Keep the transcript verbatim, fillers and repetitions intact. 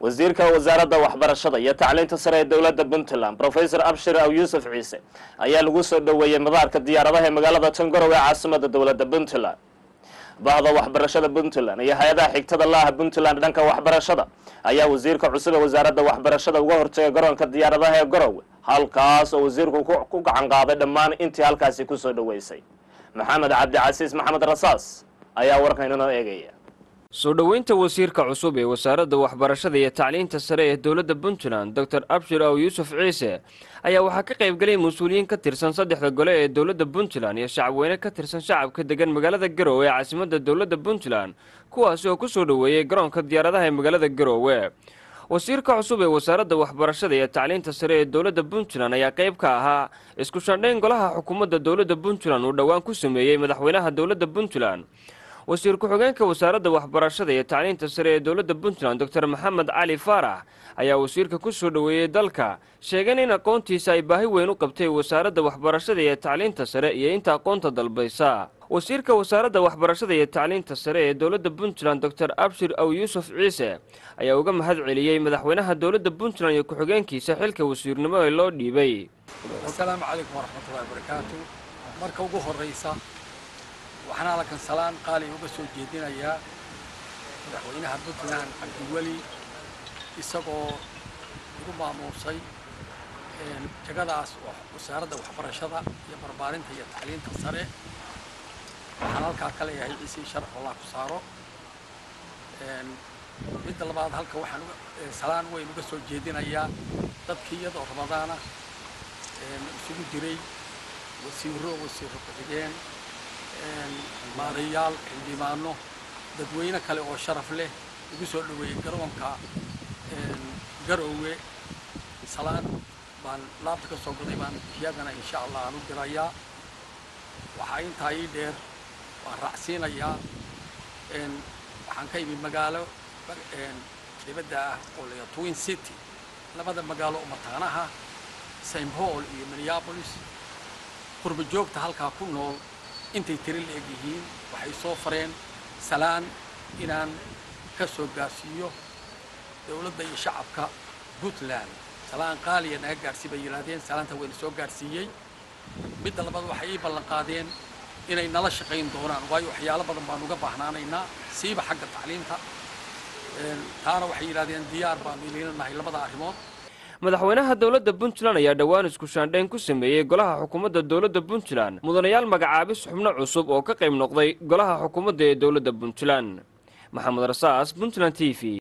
wasiirka wasaaradda waxbarashada iyo tacliinta sare ee dawladda Puntland Professor Abshir Aw Yusuf Ciise ayaa lagu soo dhaweeyay madaarka diyaaradaha ee magaalada Tangorow ee caasimadda dawladda Puntland. Bahda waxbarashada Puntland iyo hay'adaha xigtada laha Puntland dhanka waxbarashada ayaa wasiirka cusub ee wasaaradda waxbarashada uga hortagay garoonka diyaaradaha ee Garowe, halkaas oo wasiirku ku gacan qaaday dhammaan intii halkaasi ku soo dhaweysay. Maxamed Cabdi Casiis Maxamed Rasaas ayaa warkan inoo eegaya. soo dhaweynta wasiirka cusub ee wasaaradda waxbarashada iyo tacliinta sare ee dawladda Puntland Doctor Abshir Aw Yusuf Ciise ayaa waxa ka qayb galay mas'uuliyiin ka tirsan saddexda gole ee dawladda Puntland iyo shacabweyne ka tirsan shacabka degan magaalada Garowe ee caasimadda dawladda Puntland kuwaas oo ku soo dhaweeyay garoonka diyaaradaha ee magaalada Garowe. wasiirka cusub ee wasaaradda waxbarashada iyo tacliinta sare ee dawladda Puntland ayaa qayb ka ahaa isku shandhayn golaha xukuumadda dawladda Puntland uu dhawaan ku sameeyay madaxweynaha dawladda Puntland. wasiir ku-xigeenka wasaaradda waxbarashada iyo tacliinta sare ee dawladda Puntland Doctor Maxamed Cali Faarax ayaa wasiirka ku soo dhaweeyay dalka, sheegay in aqoontiisa ay baahi weyn u qabtay wasaaradda waxbarashada iyo tacliinta sare iyo inta aqoonta dalbaysa. wasiirka wasaaradda waxbarashada iyo tacliinta sare ee dawladda Puntland Doctor Abshir Aw Yusuf Ciise ayaa uga mahad celiyay madaxweynaha dawladda Puntland iyo ku-xigeenkiisa xilka wasiirnimo ee loo dhiibay. Assalaamu calaykum waraxmatullaahi wabarakaatuh. marka ugu horeysa waxaan halkan salaan qaali uga soo jeedinayaa madaxweynaha Puntland Cabdiweli isagoo ugu maamuusay jagadaas wasaaradda waxbarashada iyo barbaarinta iyo tacliinta sare. waxaan halkaa ka leeyahay ciise sharaf Allah ku saaro. midda labaad halka waxaan salaan weyn uga soo jeedinayaa dadkii iyadoo Ramadaana isugu jiray wasiiro wasiiro ku-xigeen maarayaal xildhibaano dadweyne kale oo sharaf leh ugu soo dhaweeyay garoonka Garowe. salaan baan laabta ka soo goday baan iyagana insha Allah aanu dirayaa. waxaa intaa ii dheer waan raacsiinayaa waxaan ka imi magaalo dibadda ah oo la Twin City, labada magaalo oo mataanaha Saint Paul iyo Minneapolis. qurbo joogta halkaa ku nool intay tiri leeg yihiin waxay soo fareen salaan inaan ka soo gaarsiiyo dawladda iyo shacabka Puntland. salaan qaaliya naga gaarsiin bay yiraahdeen, salaanta wayna soo gaarsiiyay. midda labaad waxay ii ballan qaadeen inay nala shaqayn doonaan, waayo waxyaalo badan baan uga baahnaanaynaa siiba xagga tacliinta. taana waxay yiraahdeen diyaar baan ilaalinahay labada arrimood. madaxweynaha dawladda Puntland ayaa dhawaan isku shandhayn ku sameeyay golaha xukuumadda dawladda Puntland mudanayaal magacaabis xubno cusub oo ka qayb noqday golaha xukuumadda ee dawladda Puntland. Maxamed Rasaas, Puntland T V.